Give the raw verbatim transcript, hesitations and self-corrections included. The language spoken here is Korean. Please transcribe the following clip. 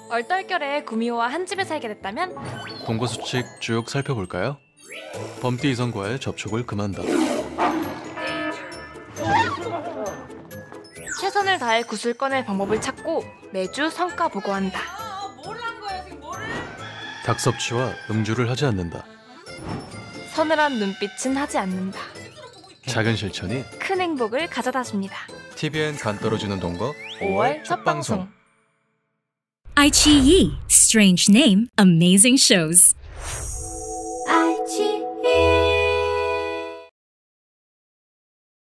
얼떨결에 구미호와 한 집에 살게 됐다면 동거수칙 쭉 살펴볼까요? 범띠 이성과의 접촉을 금한다. 최선을 다해 굿을 꺼낼 방법을 찾고 매주 성과 보고한다. 아, 뭐를 한 거야 지금 뭐를? 닭섭취와 음주를 하지 않는다. 서늘한 눈빛은 하지 않는다. 작은 실천이 큰 행복을 가져다 줍니다. 티비엔 간 떨어지는 동거 오월 첫 방송. iQIYI, strange name, amazing shows.